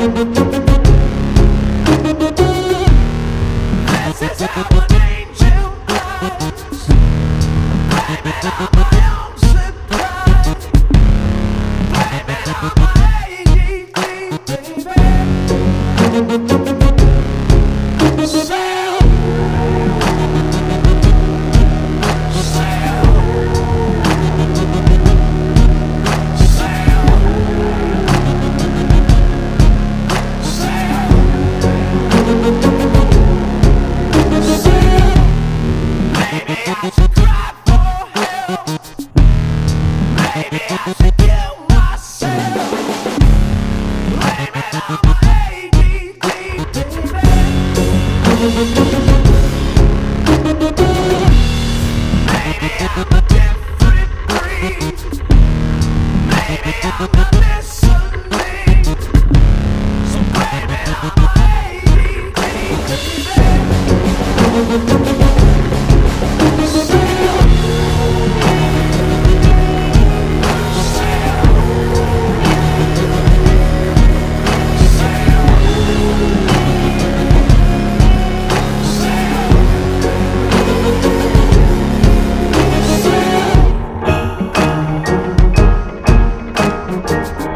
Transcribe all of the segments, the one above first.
This is how an angel eyes, blaming on my own surprise, blaming on my ADD, baby. Sail, maybe I should cry for help. Maybe I should kill myself. Blame it on my ADD, maybe I'm a different breed. Maybe I'm a listening. So blame it on my ADD, baby.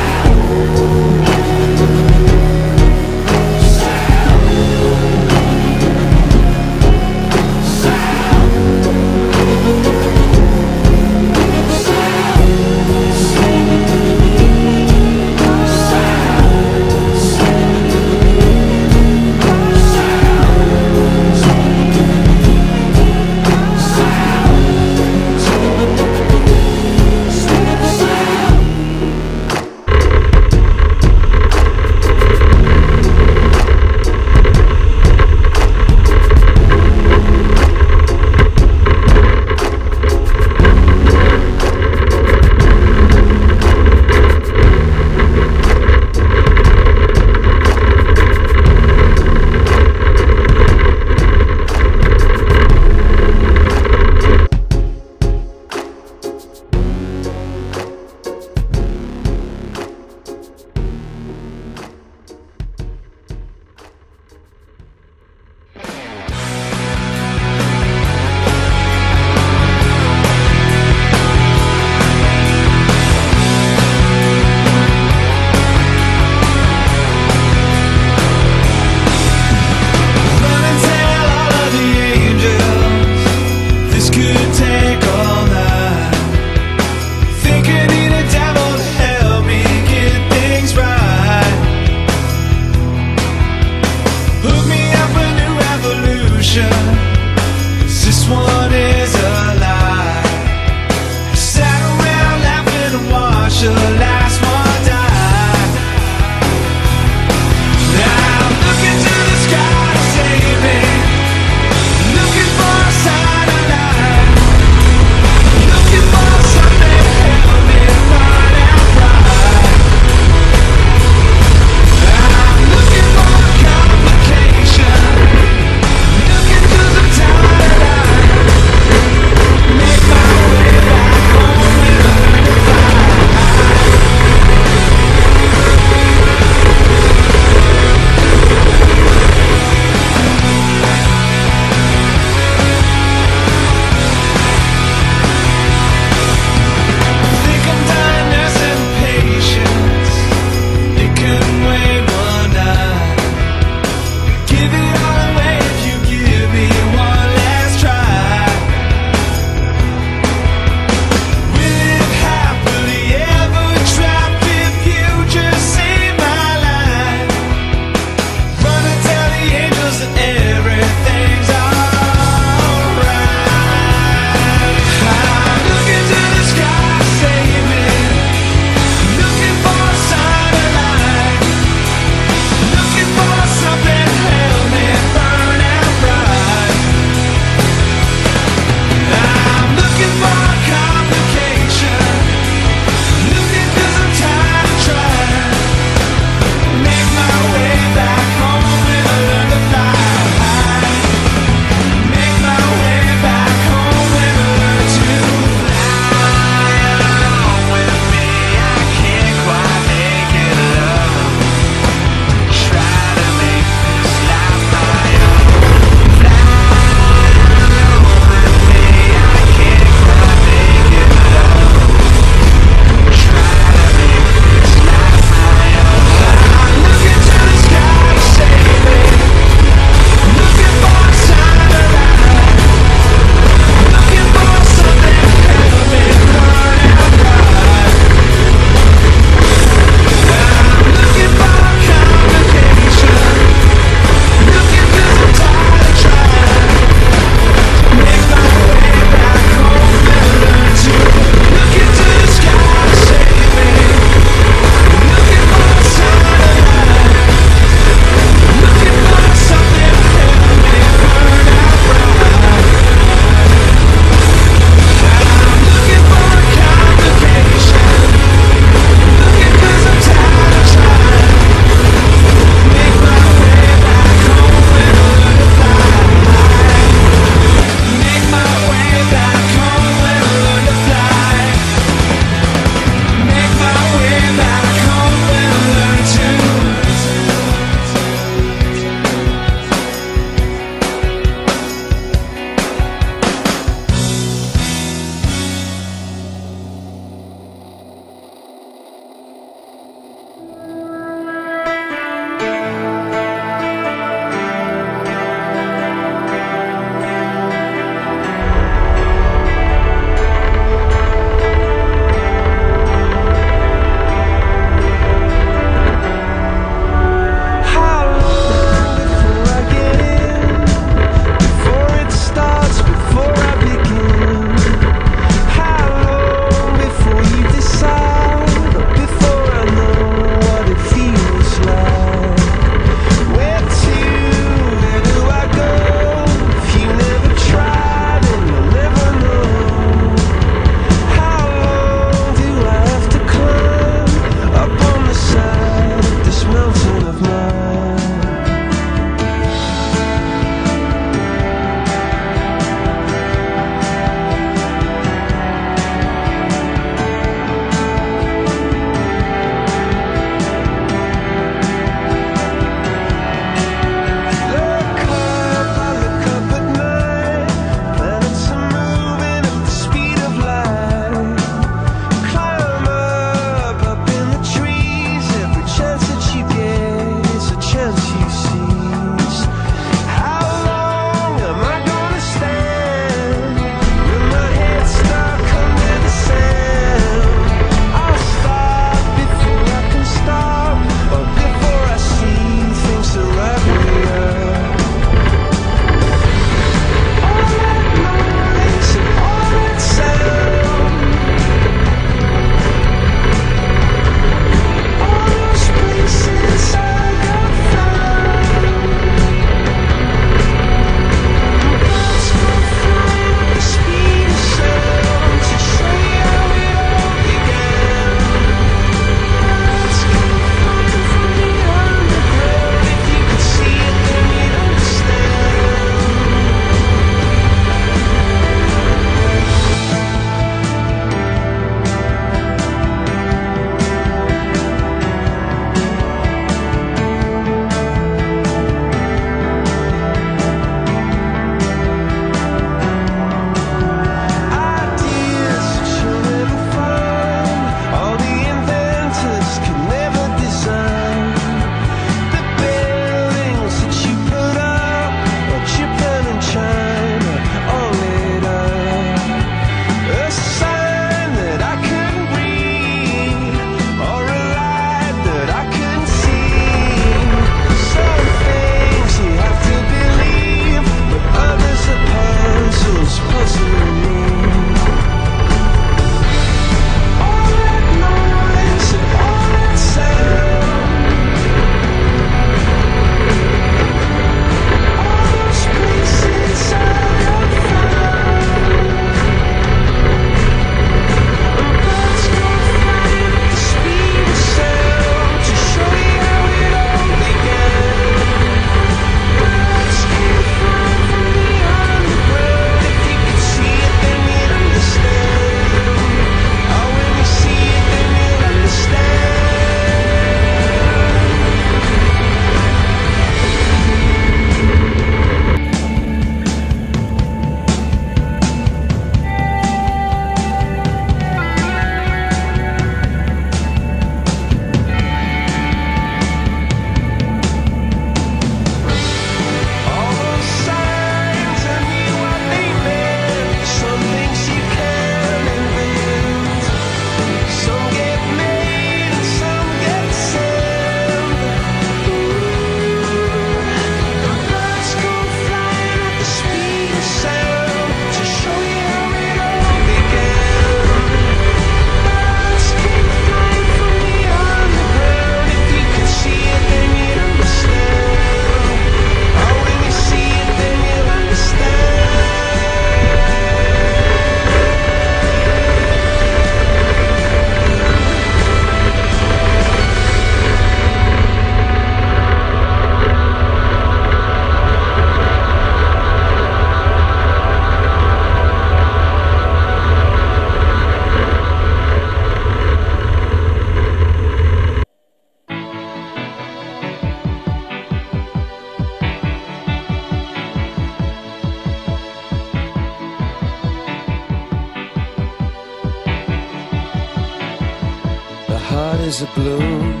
heart is a balloon,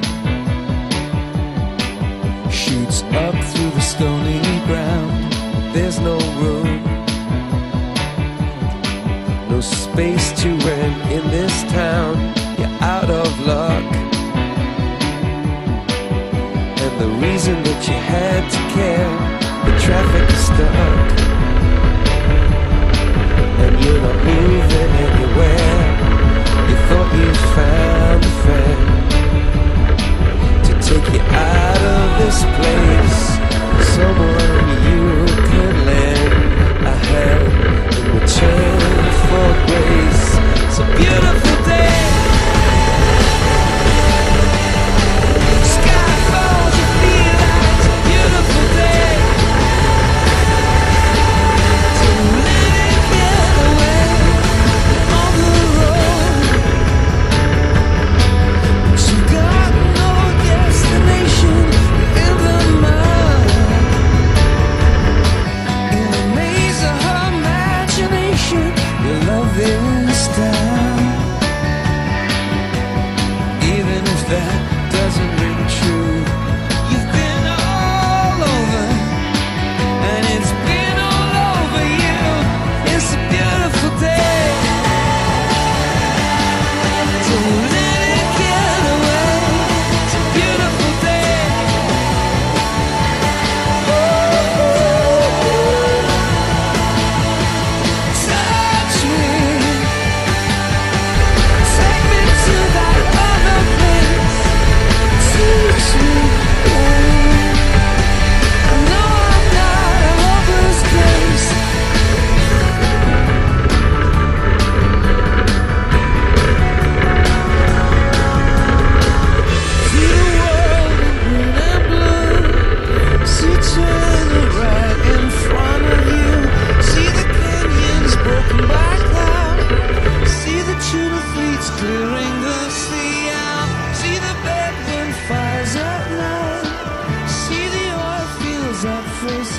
shoots up through the stony ground. There's no room, no space to rent in this town. You're out of luck, and the reason that you had to care, the traffic is stuck, and you're not moving anywhere. You thought you found a friend to take you out of this place, someone you could lend a hand in return for grace. It's a beautiful day, sky falls, you feel like it's a beautiful day to let it get away on the road. But you got no destination in the mind, in the maze of her imagination. Your love is down, even if that doesn't ring true. You've been all over, and it's been all over you. It's a beautiful day to let it get away. It's a beautiful day. Touch me, take me to that other place. Teach me, I know I'm not a hopeless case. See the world in green and blue. See China right in front of you. See the canyons broken by cloud. See the tuna fleets clearing the sea out. See the bedroom fires at night. See the oil fields at first